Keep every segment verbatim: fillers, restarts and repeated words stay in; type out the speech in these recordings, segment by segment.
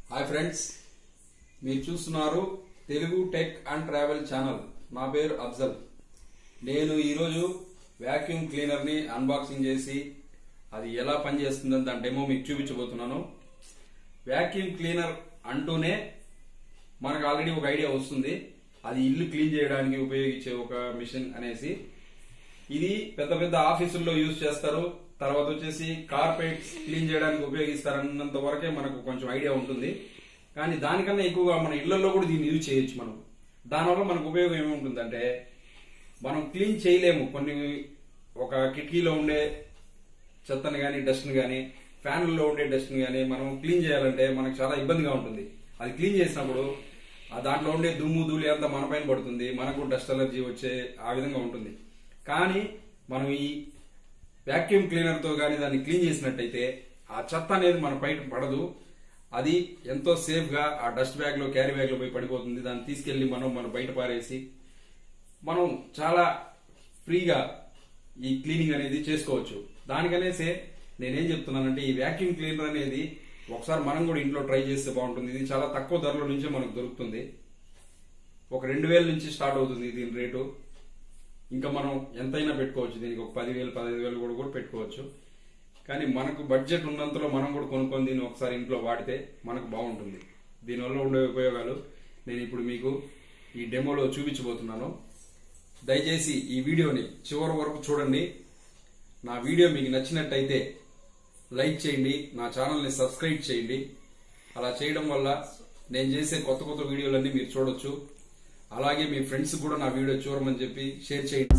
Hi friends, మీరు చూస్తున్నారు Telugu tech and travel channel. నా పేరు అఫ్జల్. నేను ఈరోజు వ్యాక్యూమ్ క్లీనర్ ని అన్బాక్సింగ్ చేసి అది ఎలా పనిచేస్తుందని దాని డెమో మీకు చూపించబోతున్నాను. వ్యాక్యూమ్ క్లీనర్ అంటూనే మనకు ఆల్రెడీ ఒక ఐడియా వస్తుంది, అది ఇల్లు క్లీన్ చేయడానికి ఉపయోగించే ఒక మిషన్ అనేసి. ఇది పెద్ద పెద్ద ఆఫీసుల్లో యూజ్ చేస్తారు, తర్వాత వచ్చేసి కార్పెట్స్ క్లీన్ చేయడానికి ఉపయోగిస్తారన్నంత వరకే మనకు కొంచెం ఐడియా ఉంటుంది. కానీ దానికన్నా ఎక్కువగా మన ఇళ్లలో కూడా దీన్ని యూజ్ చేయొచ్చు. మనం దానివల్ల మనకు ఉపయోగం ఏముంటుందంటే, మనం క్లీన్ చేయలేము కొన్ని, ఒక కిటికీలో ఉండే చెత్తను కానీ డస్ట్ని కానీ ఫ్యాన్లలో ఉండే డస్ట్ని కానీ మనం క్లీన్ చేయాలంటే మనకు చాలా ఇబ్బందిగా ఉంటుంది. అది క్లీన్ చేసినప్పుడు ఆ దాంట్లో ఉండే దుమ్ము ధూళి అంతా మన పైన పడుతుంది, మనకు డస్ట్ అలర్జీ వచ్చే ఆ విధంగా ఉంటుంది. కానీ మనం ఈ వ్యాక్యూమ్ క్లీనర్ తో కానీ దాన్ని క్లీన్ చేసినట్టయితే ఆ చెత్త అనేది మన బయట పడదు. అది ఎంతో సేఫ్ గా ఆ డస్ట్ బ్యాగ్ లో క్యారీ బ్యాగ్ లో పోయి పడిపోతుంది. దాన్ని తీసుకెళ్లి మనం మన బయట పారేసి మనం చాలా ఫ్రీగా ఈ క్లీనింగ్ అనేది చేసుకోవచ్చు. దానికనేసే నేనేం చెప్తున్నానంటే, ఈ వ్యాక్యూమ్ క్లీనర్ అనేది ఒకసారి మనం కూడా ఇంట్లో ట్రై చేస్తే బాగుంటుంది. ఇది చాలా తక్కువ ధరలో నుంచే మనకు దొరుకుతుంది. ఒక రెండు వేల నుంచి స్టార్ట్ అవుతుంది దీని రేటు. ఇంకా మనం ఎంతైనా పెట్టుకోవచ్చు, దీనికి ఒక పదివేలు పదహైదు వేలు కూడా కూడా పెట్టుకోవచ్చు. కానీ మనకు బడ్జెట్ ఉన్నంతలో మనం కూడా కొనుక్కొని దీన్ని ఒకసారి ఇంట్లో వాడితే మనకు బాగుంటుంది. దీనివల్ల ఉండే ఉపయోగాలు నేను ఇప్పుడు మీకు ఈ డెమోలో చూపించబోతున్నాను. దయచేసి ఈ వీడియోని చివరి వరకు చూడండి. నా వీడియో మీకు నచ్చినట్టయితే లైక్ చేయండి, నా ఛానల్ని సబ్స్క్రైబ్ చేయండి. అలా చేయడం వల్ల నేను చేసే కొత్త కొత్త వీడియోలన్నీ మీరు చూడొచ్చు. అలాగే మీ ఫ్రెండ్స్ కూడా నా వీడియో చూడమని చెప్పి షేర్ చేయండి.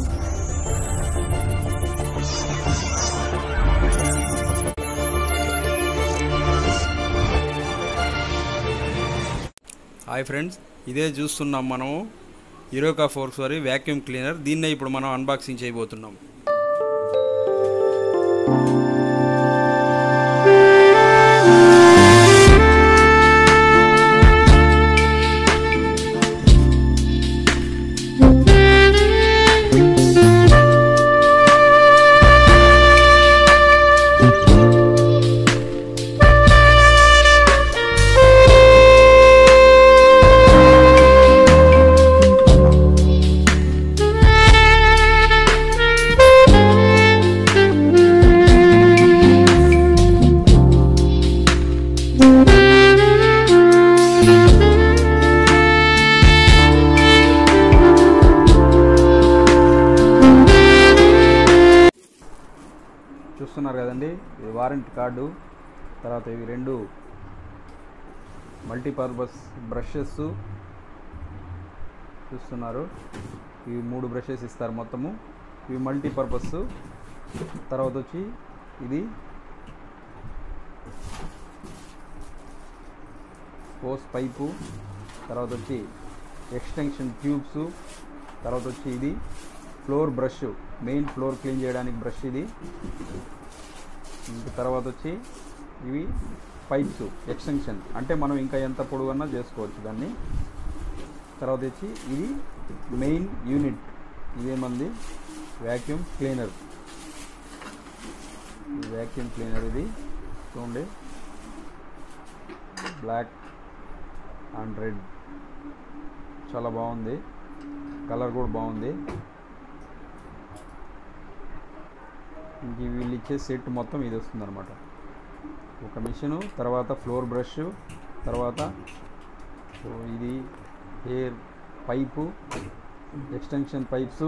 హాయ్ ఫ్రెండ్స్, ఇదే చూస్తున్నాం మనము యూరోకా ఫోర్బ్స్ వారి వ్యాక్యూమ్ క్లీనర్. దీన్నే ఇప్పుడు మనం అన్బాక్సింగ్ చేయబోతున్నాం. చూస్తున్నారు కదండి, ఇది వారంటీ కార్డు. తర్వాత ఇవి రెండు మల్టీపర్పస్ బ్రషెస్ చూస్తున్నారు. ఇవి మూడు బ్రషెస్ ఇస్తారు మొత్తము. ఇవి మల్టీపర్పస్. తర్వాత వచ్చి ఇది హోస్ పైపు, తర్వాత వచ్చి ఎక్స్టెన్షన్ ట్యూబ్స్, తర్వాత వచ్చి ఇది floor brush, main floor clean చేయడానికి బ్రష్ ఇది. ఇంకా తర్వాత వచ్చి ఇవి పైప్స్ ఎక్స్టెన్షన్, అంటే మనం ఇంకా ఎంత పొడవన్నా చేసుకోవచ్చు దాన్ని. తర్వాత వచ్చి ఇది మెయిన్ యూనిట్, ఇదేమంది వ్యాక్యూమ్ క్లీనర్. ఈ వ్యాక్యూమ్ క్లీనర్ ఇది చూడండి, బ్లాక్ అండ్ రెడ్, చాలా బాగుంది, కలర్ కూడా బాగుంది. ఇంక వీళ్ళు ఇచ్చే సెట్ మొత్తం ఇది వస్తుంది అనమాట. ఒక మిషను, తర్వాత ఫ్లోర్ బ్రష్, తర్వాత ఇది హెయిర్ పైపు, ఎక్స్టెన్షన్ పైప్స్,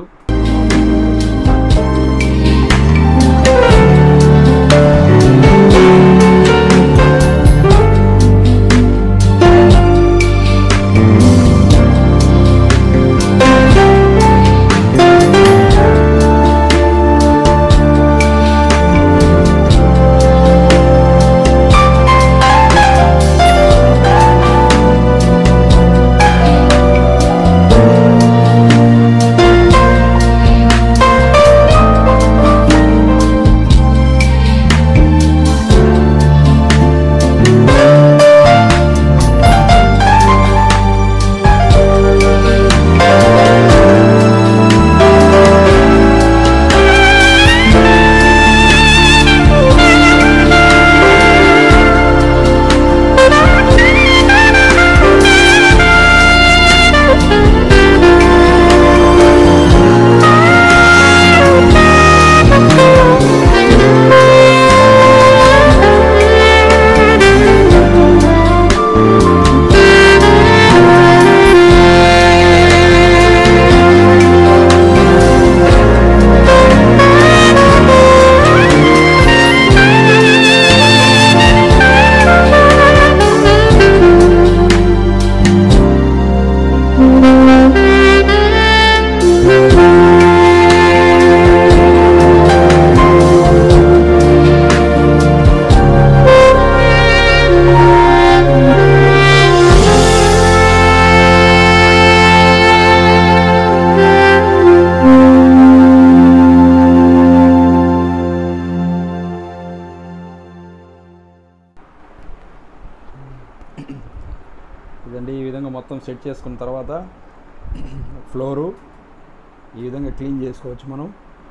ఇదండి ఈ విధంగా మొత్తం సెట్ చేసుకున్న తర్వాత ఫ్లోరు ఈ విధంగా క్లీన్ చేసుకోవచ్చు మనం.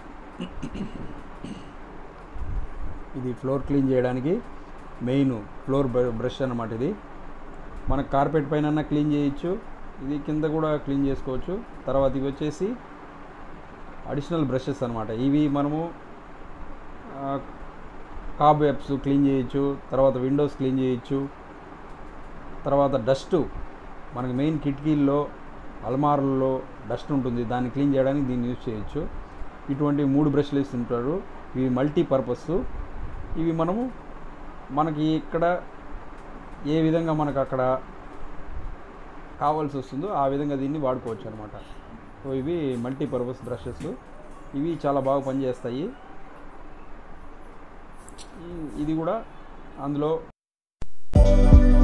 ఇది ఫ్లోర్ క్లీన్ చేయడానికి మెయిన్ ఫ్లోర్ బ్రష్ అన్నమాట. ఇది మనకు కార్పెట్ పైన క్లీన్ చేయొచ్చు, ఇది కింద కూడా క్లీన్ చేసుకోవచ్చు. తర్వాత ఇవి వచ్చేసి అడిషనల్ బ్రషెస్ అనమాట. ఇవి మనము కాబ్ వెబ్స్ క్లీన్ చేయొచ్చు, తర్వాత విండోస్ క్లీన్ చేయొచ్చు, తర్వాత డస్ట్ మనకి మెయిన్ కిటికీల్లో అల్మార్లలో డస్ట్ ఉంటుంది, దాన్ని క్లీన్ చేయడానికి దీన్ని యూజ్ చేయొచ్చు. ఇటువంటి మూడు బ్రష్లు ఇస్తుంటారు. ఇవి మల్టీ పర్పస్. ఇవి మనము మనకి ఇక్కడ ఏ విధంగా మనకు అక్కడ కావాల్సి వస్తుందో ఆ విధంగా దీన్ని వాడుకోవచ్చు అనమాట. సో ఇవి మల్టీ పర్పస్ బ్రషెస్. ఇవి చాలా బాగా పనిచేస్తాయి. ఇది కూడా అందులో